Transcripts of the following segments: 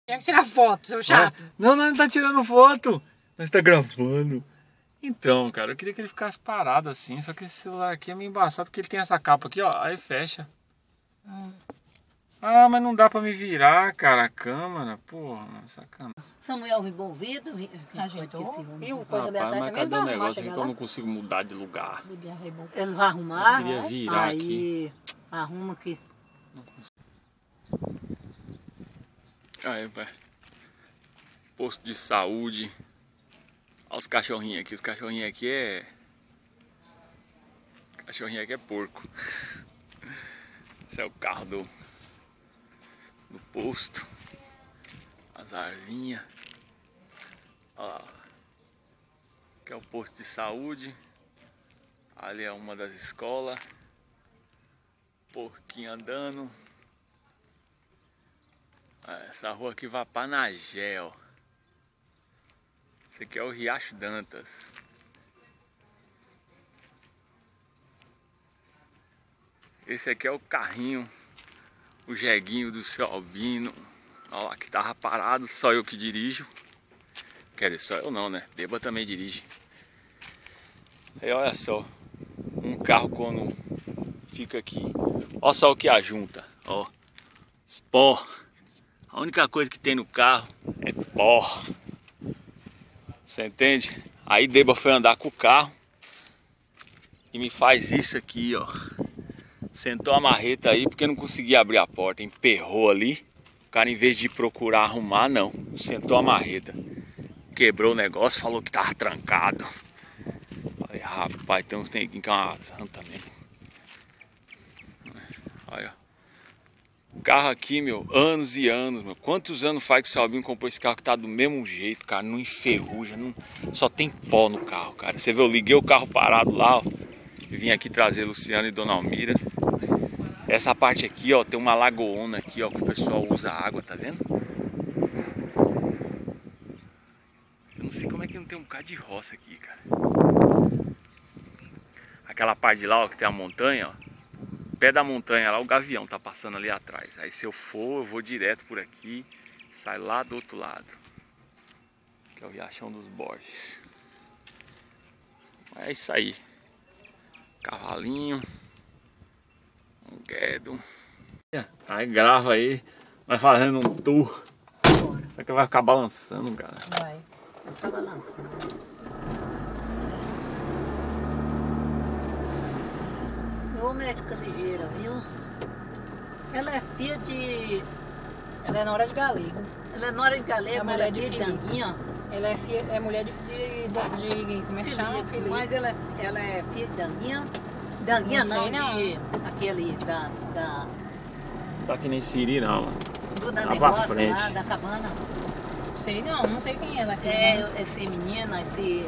Quer tirar foto, seu chato? Não, não tá tirando foto. Nós tá gravando. Então, cara, eu queria que ele ficasse parado assim. Só que esse celular aqui é meio embaçado porque ele tem essa capa aqui, ó. Aí fecha. Ah, mas não dá pra me virar, cara, a câmera. Porra, sacana. Samuel envolvido. Ajeitou. E o coisa dela Rapaz, atrás mas também cadê o vai arrumar, negócio chega aqui que lá. eu não consigo mudar de lugar? Ele vai arrumar. Eu queria virar aí arruma aqui. Aí, vai. Posto de saúde. Olha os cachorrinhos aqui. Os cachorrinhos aqui é... Cachorrinho aqui é porco. Esse é o carro do posto. As arvinhas. Olha lá. Aqui é o posto de saúde. Ali é uma das escolas. Porquinho andando. Essa rua aqui vai para Nagé, ó. Esse aqui é o Riacho Dantas. Esse aqui é o carrinho, o jeguinho do seu Albino. Olha lá que tava parado, só eu que dirijo. Quer dizer, só eu não, né? Deba também dirige. Aí olha só, um carro quando fica aqui. Olha só o que ajunta, ó. Pó. A única coisa que tem no carro é pó. Você entende? Aí Deba foi andar com o carro e me faz isso aqui, ó. Sentou a marreta aí porque não conseguia abrir a porta. Emperrou ali. O cara, em vez de procurar arrumar, não. Sentou a marreta. Quebrou o negócio, falou que tava trancado. Falei, rapaz, tem uns neguinhos que é uma azão também. Olha. O carro aqui, meu, anos e anos, meu. Quantos anos faz que o seu Albino comprou esse carro que tá do mesmo jeito, cara? Não enferruja, não... só tem pó no carro, cara. Você vê, eu liguei o carro parado lá, ó. E vim aqui trazer Luciano e Dona Almira. Essa parte aqui, ó, tem uma lagoona aqui, ó, que o pessoal usa água, tá vendo? Eu não sei como é que não tem um bocado de roça aqui, cara. Aquela parte de lá, ó, que tem a montanha, ó. Pé da montanha lá, o gavião tá passando ali atrás. Aí se eu for, eu vou direto por aqui, sai lá do outro lado. Que é o Riachão dos Borges. É isso aí. Cavalinho. Um guedo. Aí grava aí, vai fazendo um tour. Será que vai ficar balançando, cara? Vai. Tá balançando. Ô, médica ligeira, viu? Ela é filha de... Ela é nora de galego. Ela é nora de galego, É ela mulher é de filha de Felipe. Danguinha. Ela é mulher de como é que chama? Felipe, mas ela é filha de Danguinha. Danguinha Não não, sei, não. de... Aquele Tá que nem Siri não, mano. do Lá pra negócio frente. lá, da cabana. Sei não sei quem é ela. Esse menino, esse...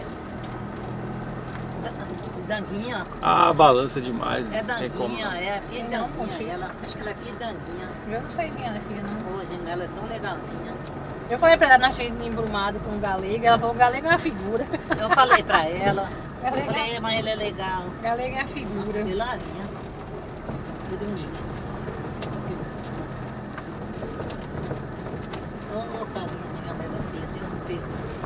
Danguinha. Ah, balança demais. É não tem como Danguinha, não. é filha de Não, Danguinha. contigo. Acho que ela é filha de Danguinha. Eu não sei quem ela é, filha, não. Hoje ela é tão legalzinha. Eu falei pra ela, nós cheio embrumado com o galego. Ela falou, galego é uma figura. Eu falei pra ela. É Eu legal. falei, mas ele é legal. Galego é a figura. E lá vinha. Redondinha. Ô, casinha de galera feia, tem um peso.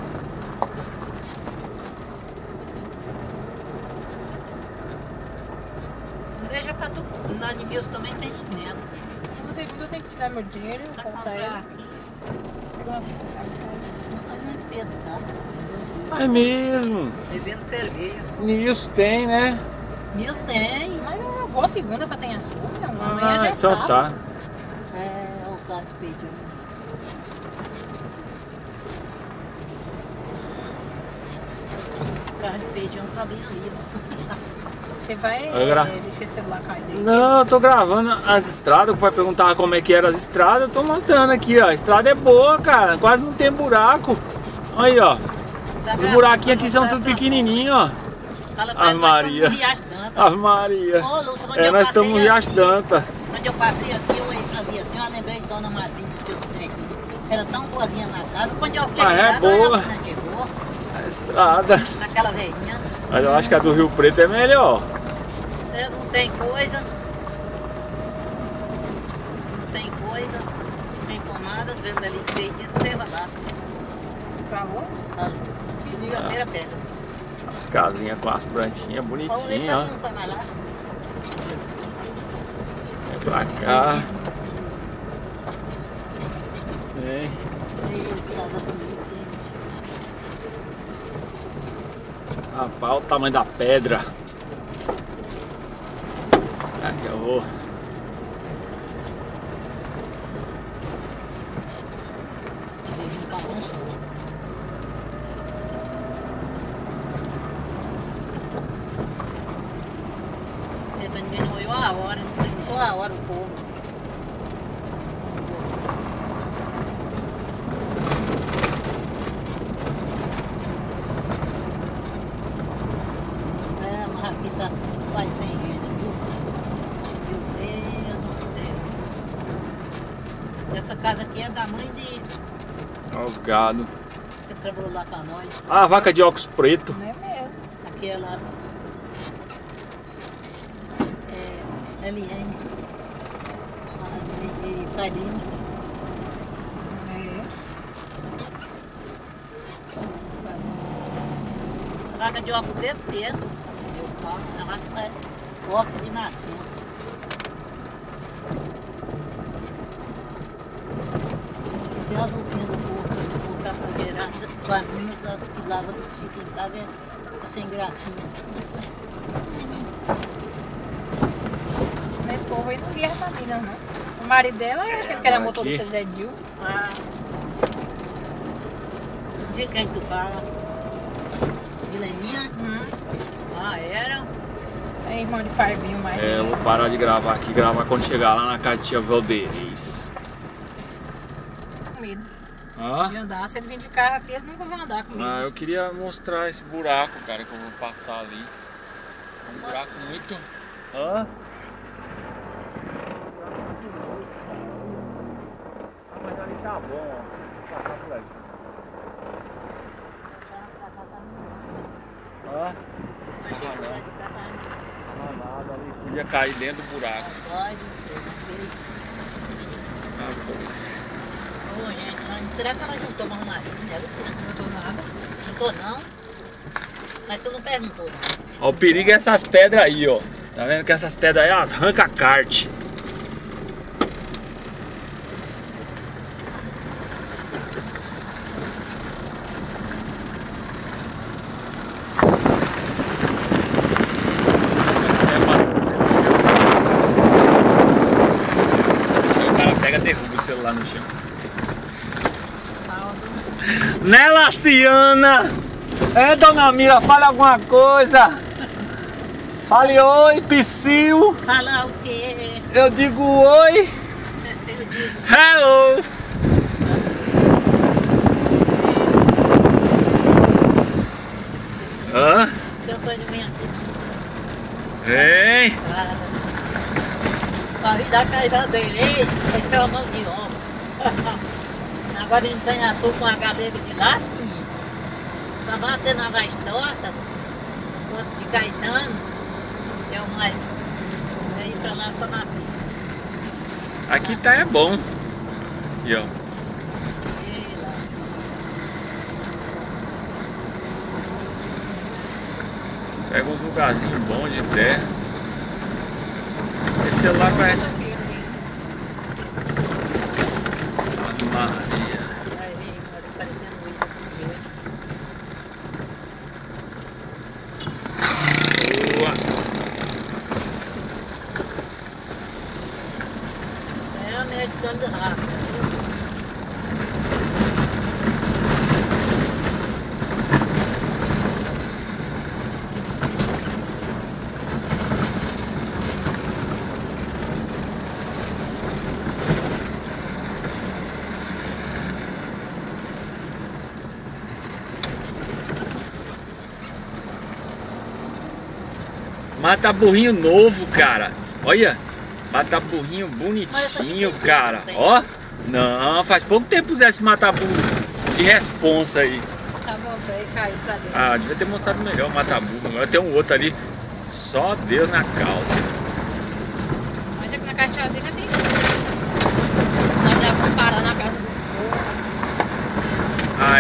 Não deixa pra tu. Na de meus também tem chinelo. No segundo eu tenho que tirar meu dinheiro e Pra comprar comprar ela. aqui. Segunda. Mas muito peso, tá? É mesmo. Bebendo cerveja. Nisso tem, né? Meus tem. Mas eu vou segunda pra ter açúcar. Amanhã já é Então sábado. tá. É, o cara que pediu. O cara que pediu um cabinho ali, ó. Você vai deixar o celular cair daí? Não, eu tô gravando as estradas. O pai perguntava como é que eram as estradas. Eu tô mostrando aqui, ó. A estrada é boa, cara. Quase não tem buraco. Aí, ó. Os buraquinhos aqui são tudo pequenininhos, ó. Ave Maria. Ave Maria. Nós estamos no Riacho Dantas. Quando eu passei aqui, eu fazia assim, eu lembrei de Dona Martinha dos seus três. Era tão boazinha na casa. Quando eu cheguei Mas é lá, boa. Dona chegou, A estrada. naquela velhinha. Mas eu acho que a do Rio Preto é melhor. Não tem coisa. Não tem coisa. Não tem tomada. vendo ali feio, disse que leva lá. Pra rua? Pediu a primeira pedra. As casinhas com as plantinhas bonitinhas, ó. Não vai mais lá. Vem pra cá. Vem. Rapaz, olha o tamanho da pedra. Aqui eu vou. Ninguém não olhou a hora, não perguntou a hora o povo. É, mas aqui tá quase sem gente, viu? Meu Deus do céu. Essa casa aqui é da mãe de... Olha os gado. que trabalhou lá pra nós. Ah, a vaca de óculos preto. Não é mesmo. Aquela... Eliane. De farinha. É. Vaca de óculos preto mesmo. Eu falo, a vaca é óculos de nascença. Tem as roupinhas do povo tá pra gerar, família que lava dos filhos em casa é sem gracinha. Mas esse povo aí não via a família, não. O marido dela é aquele que era motorista Zé Dil. Ah. De quem tu fala? De Leninha? Ah, era? É irmão de Farbinho, mais. É, eu vou parar de gravar aqui, gravar quando chegar lá na casa de tia Valdeirês. Com medo Hã? de andar. Se ele vir de carro aqui, ele nunca vai andar comigo. Ah, eu queria mostrar esse buraco, cara, que eu vou passar ali. Um buraco muito... Hã? Mas ali tá bom, ó. Vou passar por aqui. Hã? Não, nada ali. Podia cair dentro do buraco. Pode, não sei, não sei. Ah, pois. Ô, gente, será que ela juntou uma arrumadinha? Ela não juntou nada. Juntou não? Mas tu não perguntou, não. Ó, o perigo é essas pedras aí, ó. Tá vendo que essas pedras aí, elas arrancam a kart. Aí o cara pega e derruba o celular no chão. Né, Laciana? É, dona Mira, fale alguma coisa. Fale oi, Psyu. Falar o quê? Eu digo oi. Eu digo, Hello. Hã? seu Antônio vem aqui. Vem. Para vir da casa dele, esse é o mão de obra. Agora ele tem a com a cadeira de lá, sim. Só batendo na voz torta, outro de Caetano, é o mais. É ir pra lá só na pista. Aqui tá é bom. E ó. E lá, Pega uns lugarzinhos bons de terra. Esse celular parece. Maria. vai vir, parecendo um índio com Boa. é americano rápido, viu? Mata burrinho novo, cara. Olha. Mata burrinho bonitinho, cara. Ó. Não, faz pouco tempo pusesse esse mata burro de responsa aí. Tava velho e caiu pra dentro. Ah, devia ter mostrado melhor o mata burro. Agora tem um outro ali. Só Deus na causa. Mas aqui na Cartiazinha tem. Nós já vamos parar na casa do povo.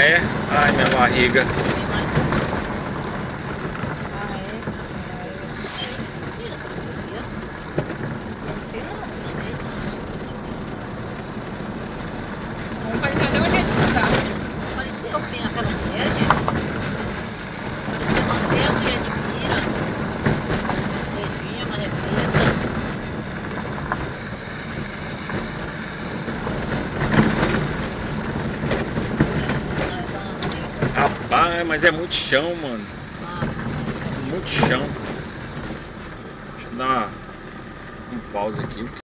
é? Ai, minha barriga. Vamos parecer até um jeito de sucar. Pareceu que tem aquela mulher, gente. Pareceu uma mulher de mira. Verdinha, mas é preta. Rapaz, mas é muito chão, mano. Muito chão. Deixa eu dar um pause aqui.